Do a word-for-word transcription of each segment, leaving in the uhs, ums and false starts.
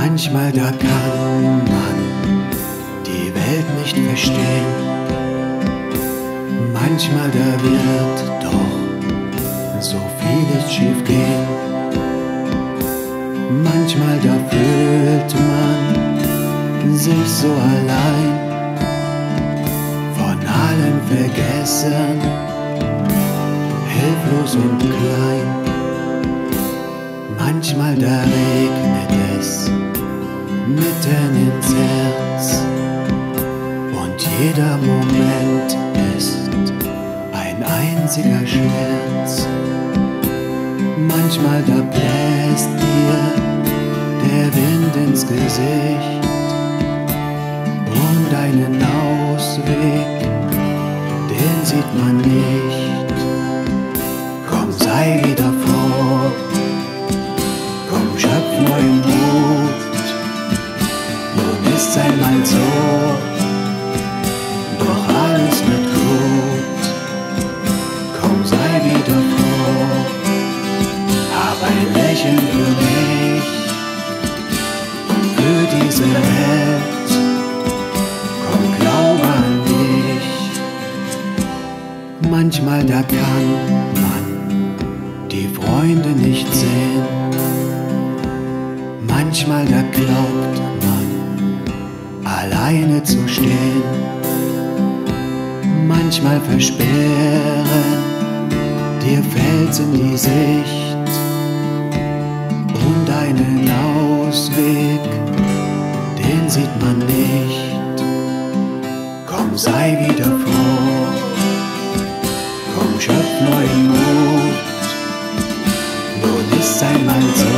Manchmal da kann man die Welt nicht verstehen. Manchmal da wird doch so vieles schief gehen. Manchmal da fühlt man sich so allein, von allem vergessen, hilflos und klein. Manchmal da regnet es mitten ins Herz und jeder Moment ist ein einziger Schmerz. Manchmal da bläst dir der Wind ins Gesicht und einen Ausweg, den sieht man nicht. Komm, sei wieder froh, komm, schöpf neuen Mut. Nun ist's einmal so, doch alles wird gut. Komm, sei wieder froh, hab ein Lächeln für mich, für diese Welt. Komm, glaube an mich. Manchmal da kann man die Freunde nicht sehen. Manchmal da glaubt man, alleine zu stehen. Manchmal versperren dir Felsen die Sicht und einen Ausweg, den sieht man nicht. Komm, sei wieder froh, komm, schöpf neuen Mut. Nun ist's einmal so,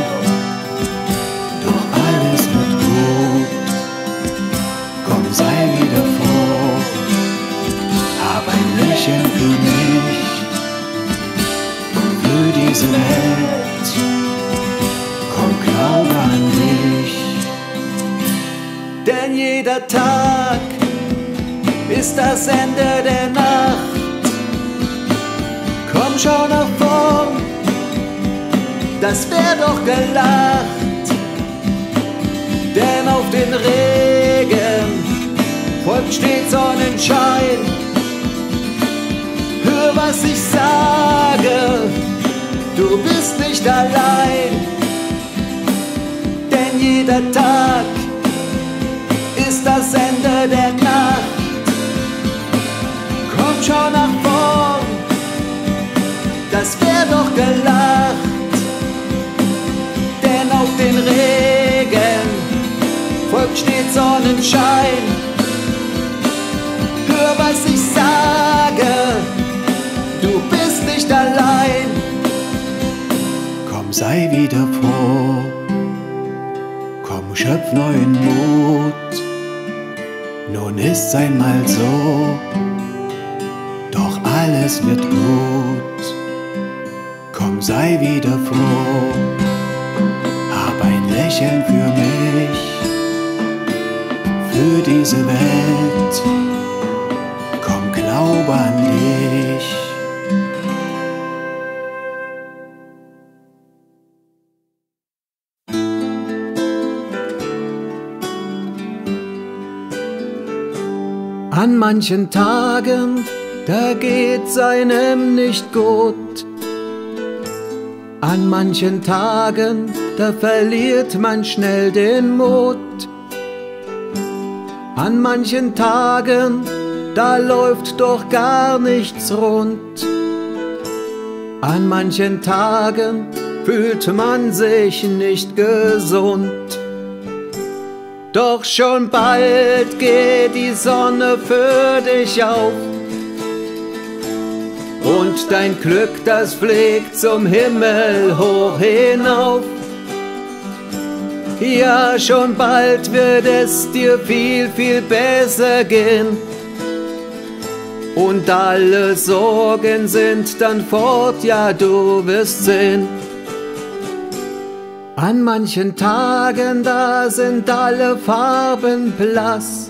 doch alles wird gut. Komm, sei wieder froh, hab ein Lächeln für mich, für diese Welt. Komm, glaube an mich. Denn jeder Tag ist das Ende der Nacht. Komm, schau nach vorn, das wär doch gelacht. Denn auf den Regen folgt stets Sonnenschein. Hör, was ich sage, du bist nicht allein. Denn jeder Tag ist das Ende der Nacht. Komm, schau nach vorn, das wär doch gelacht. Denn auf den Regen folgt stets Sonnenschein. Hör, was ich sage, du bist nicht allein. Komm, sei wieder froh, komm, schöpf neuen Mut. Nun ist's einmal so, doch alles wird gut. Komm, sei wieder froh, hab ein Lächeln für mich, für diese Welt. Komm, glaube an dich. An manchen Tagen, da geht's einem nicht gut. An manchen Tagen, da verliert man schnell den Mut. An manchen Tagen, da läuft doch gar nichts rund. An manchen Tagen fühlt man sich nicht gesund. Doch schon bald geht die Sonne für dich auf und dein Glück, das fliegt zum Himmel hoch hinauf. Ja, schon bald wird es dir viel, viel besser gehen und alle Sorgen sind dann fort, ja, du wirst sehen. An manchen Tagen, da sind alle Farben blass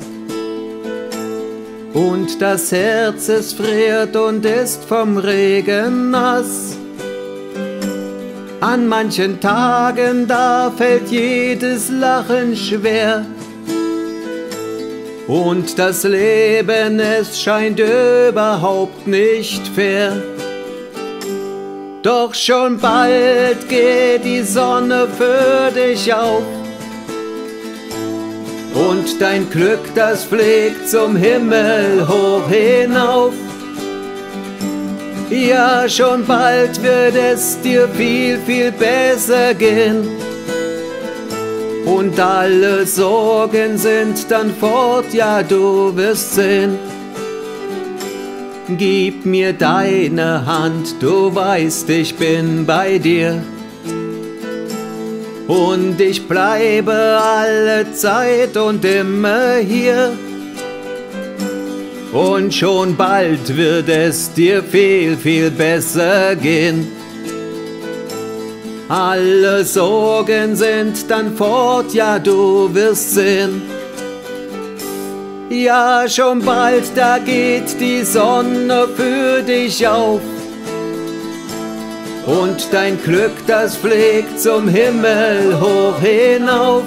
und das Herz, es friert und ist vom Regen nass. An manchen Tagen, da fällt jedes Lachen schwer. Und das Leben, es scheint überhaupt nicht fair. Doch schon bald geht die Sonne für dich auf. Und dein Glück, das fliegt zum Himmel hoch hinauf. Ja, schon bald wird es dir viel, viel besser gehen. Und alle Sorgen sind dann fort, ja, du wirst sehen. Gib mir deine Hand, du weißt, ich bin bei dir. Und ich bleibe alle Zeit und immer hier. Und schon bald wird es dir viel, viel besser gehen. Alle Sorgen sind dann fort, ja, du wirst sehen. Ja, schon bald, da geht die Sonne für dich auf. Und dein Glück, das fliegt zum Himmel hoch hinauf.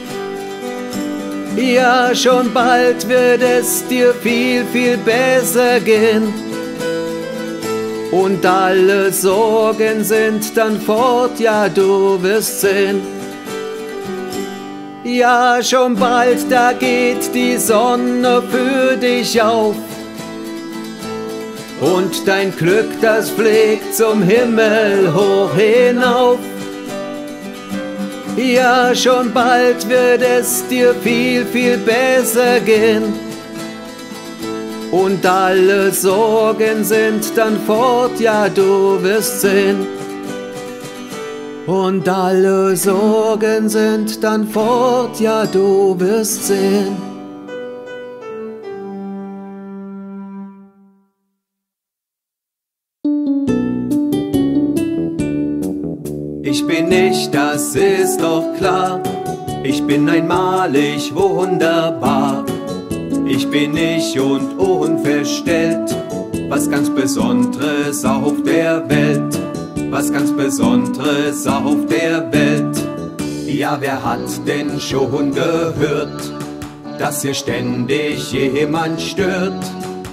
Ja, schon bald wird es dir viel, viel besser gehen. Und alle Sorgen sind dann fort, ja, du wirst sehen. Ja, schon bald, da geht die Sonne für dich auf. Und dein Glück, das fliegt zum Himmel hoch hinauf. Ja, schon bald wird es dir viel, viel besser gehen. Und alle Sorgen sind dann fort, ja, du wirst sehen. Und alle Sorgen sind dann fort, ja, du wirst sehen. Ich bin nicht, das ist doch klar. Ich bin einmalig wunderbar. Ich bin ich und unverstellt. Was ganz Besonderes auf der Welt. Was ganz Besonderes auf der Welt. Ja, wer hat denn schon gehört, dass hier ständig jemand stört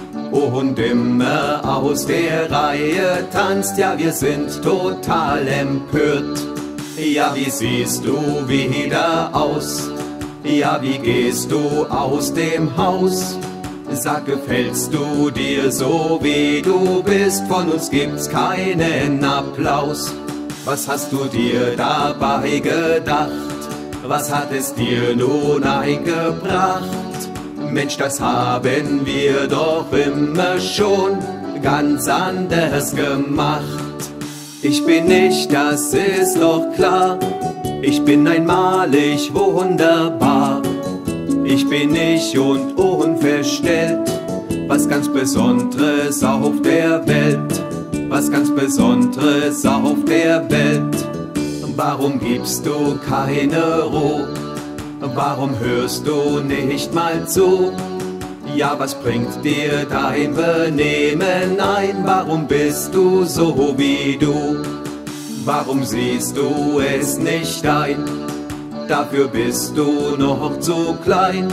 und immer aus der Reihe tanzt? Ja, wir sind total empört. Ja, wie siehst du wieder aus? Ja, wie gehst du aus dem Haus? Sag, gefällst du dir so, wie du bist? Von uns gibt's keinen Applaus. Was hast du dir dabei gedacht? Was hat es dir nun eingebracht? Mensch, das haben wir doch immer schon ganz anders gemacht. Ich bin nicht, das ist doch klar. Ich bin einmalig wunderbar. Ich bin ich und unverstellt. Was ganz Besonderes auf der Welt. Was ganz Besonderes auf der Welt. Warum gibst du keine Ruhe? Warum hörst du nicht mal zu? Ja, was bringt dir dein Benehmen ein? Warum bist du so wie du? Warum siehst du es nicht ein? Dafür bist du noch zu klein.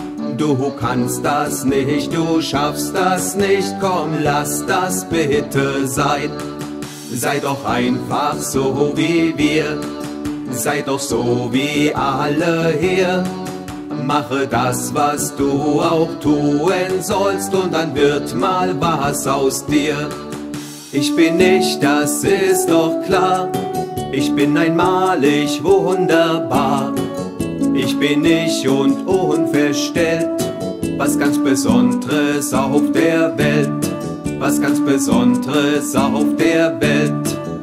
Du kannst das nicht, du schaffst das nicht. Komm, lass das bitte sein. Sei doch einfach so wie wir. Sei doch so wie alle hier. Mache das, was du auch tun sollst, und dann wird mal was aus dir. Ich bin nicht, das ist doch klar. Ich bin einmalig wunderbar. Ich bin ich und unverstellt. Was ganz Besonderes auf der Welt. Was ganz Besonderes auf der Welt.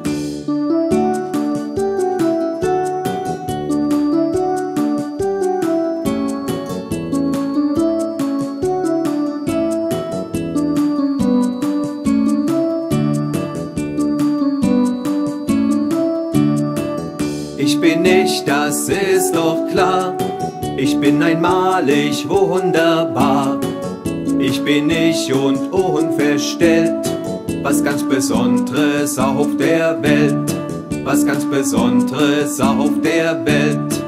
Ich bin nicht, das ist doch klar. Ich bin einmalig wunderbar. Ich bin ich und unverstellt. Was ganz Besonderes auf der Welt. was ganz Besonderes auf der Welt.